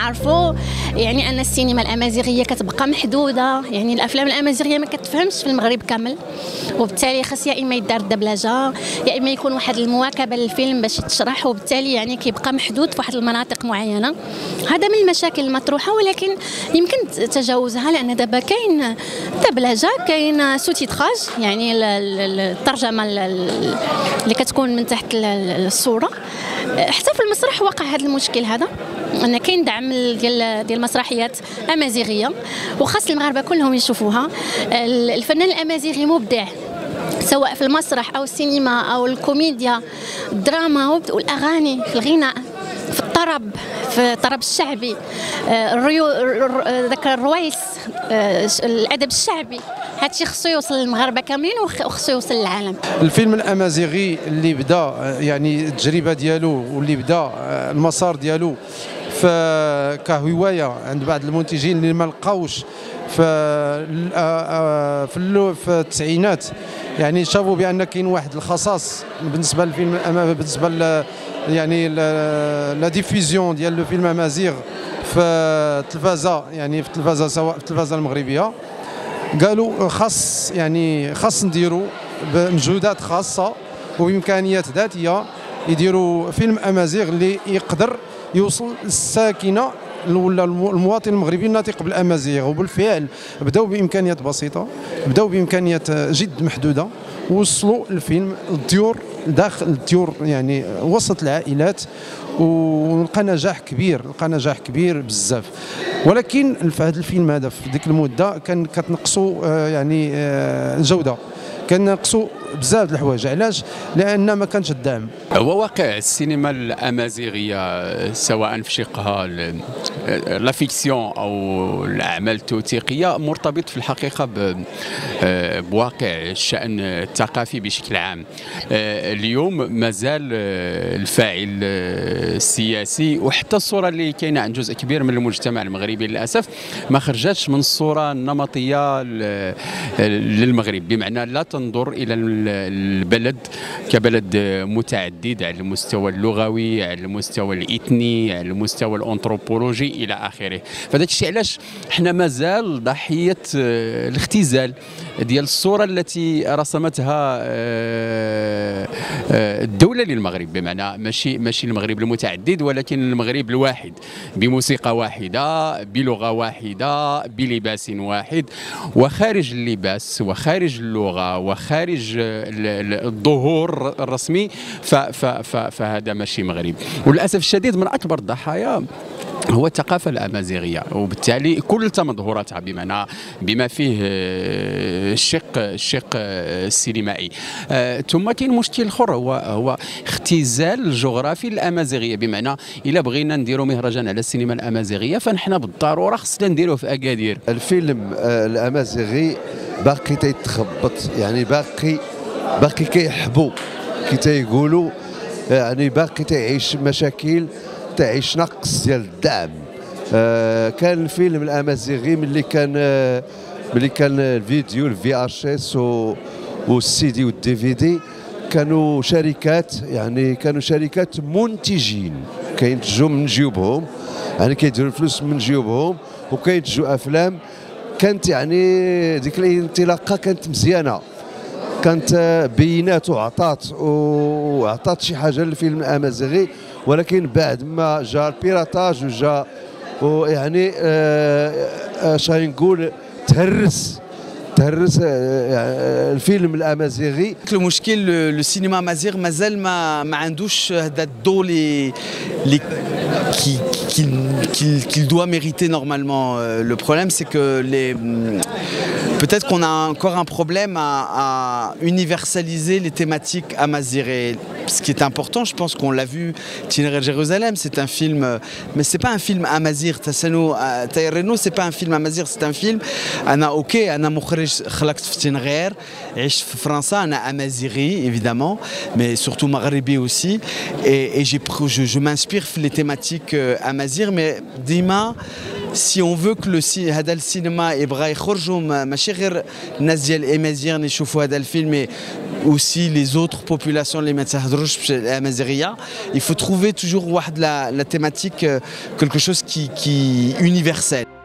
كنعرفوا يعني ان السينما الامازيغيه كتبقى محدوده، يعني الافلام الامازيغيه ما كتفهمش في المغرب كامل، وبالتالي خاص يا اما يدار الدبلجه يا اما يكون واحد المواكبه للفيلم باش يتشرح، وبالتالي يعني كيبقى محدود في واحد المناطق معينه. هذا من المشاكل المطروحه، ولكن يمكن تجاوزها لان دابا كاين دبلجه، كاين سوتيتراج يعني الترجمه اللي كتكون من تحت الصوره. حتى في المسرح وقع هذا المشكل هذا، ان كاين دعم ديال مسرحيات امازيغيه وخاص المغاربه كلهم يشوفوها. الفنان الامازيغي مبدع سواء في المسرح او السينما او الكوميديا، الدراما والاغاني، في الغناء، في الطرب، في الطرب الشعبي، ذاك الرويس، الادب الشعبي. هادشي خصو يوصل للمغاربه كاملين وخصو يوصل للعالم. الفيلم الامازيغي اللي بدا يعني التجربه ديالو واللي بدا المسار ديالو كهوايه عند بعض المنتجين اللي ما لقاوش في التسعينات، يعني شافوا بان كاين واحد الخصاص بالنسبه للفيلم، بالنسبه يعني لا ديفيزيون ديال لو فيلم امازيغ في التلفازه، يعني في التلفازه سواء في التلفازه المغربيه. قالوا خاص نديروا بمجهودات خاصه وبامكانيات ذاتيه يديروا فيلم امازيغ اللي يقدر يوصل للساكنه ولا المواطن المغربي الناطق بالامازيغ. وبالفعل بداوا بامكانيات بسيطه، بداوا بامكانيات جد محدوده، وصلوا الفيلم للديور، داخل الديور يعني وسط العائلات، ولقى نجاح كبير، لقى نجاح كبير بزاف. ولكن في هذا الفيلم هذا في ديك المده كتنقصوا يعني الجوده، كنقصوا بزاف د الحوايج. علاش؟ لان ما كانش الدعم. هو واقع السينما الامازيغيه سواء في شقها لا فيكسيون او الاعمال التوثيقيه مرتبط في الحقيقه بواقع الشان الثقافي بشكل عام. اليوم مازال الفاعل السياسي وحتى الصوره اللي كاينه عند جزء كبير من المجتمع المغربي للاسف ما خرجتش من الصوره النمطيه للمغرب، بمعنى لا تنظر الى البلد كبلد متعدد على المستوى اللغوي، على المستوى الاثني، على المستوى الانثروبولوجي الى اخره. فهذا الشيء علاش حنا مازال ضحيه الاختزال ديال الصوره التي رسمتها الدوله للمغرب، بمعنى ماشي المغرب المتعدد ولكن المغرب الواحد، بموسيقى واحده، بلغه واحده، بلباس واحد. وخارج اللباس وخارج اللغه وخارج الظهور الرسمي فهذا ماشي مغرب. وللاسف الشديد من اكبر الضحايا هو الثقافه الامازيغيه، وبالتالي كل تمظهراتها بما فيه الشق السينمائي. ثم كاين مشكل اخر هو اختزال الجغرافي الامازيغيه، بمعنى الا بغينا نديروا مهرجان على السينما الامازيغيه فنحن بالضروره خصنا نديروه في اكادير. الفيلم الامازيغي باقي تيتخبط، يعني باقي كيحبوا كي تيقولوا، يعني باقي تعيش مشاكل، تعيش نقص ديال الدعم. كان الفيلم الامازيغي ملي كان الفيديو الفي ار اس والسي دي والدي في دي كانوا شركات، يعني كانوا شركات منتجين كينتجوا من جيوبهم، يعني كيديروا الفلوس من جيوبهم وكينتجوا افلام. كانت يعني ديك الانطلاقه كانت مزيانه، كانت بينات وعطات شي حاجه للفيلم الامازيغي. ولكن بعد ما جا البيراتاج وجا يعني شنو نقول تهرس الفيلم الامازيغي. المشكل لو سينما امازيغ مازال ما عندوش هذا الضوء اللي qu'il doit mériter normalement. Le problème c'est que peut-être qu'on a encore un problème à universaliser les thématiques amazighes. Ce qui est important, je pense qu'on l'a vu, Itinéraire Jérusalem, c'est un film, mais c'est pas un film amazigh. Taïreno, c'est pas un film amazigh, c'est un film. Ana مخرج خلقت في تنغير، عشت في فرنسا، أنا amazighi évidemment, mais surtout maghribi aussi. Et je m'inspire les thématiques amazigh, mais ديما si on veut que هذا السينما يبغى يخرجوا ماشي غير الناس ديال الامازيغ يشوفوا هذا الفيلم mais aussi les autres populations اللي ما تهضروش بالامازيغيه, il faut trouver toujours واحد la thématique, quelque chose qui universel.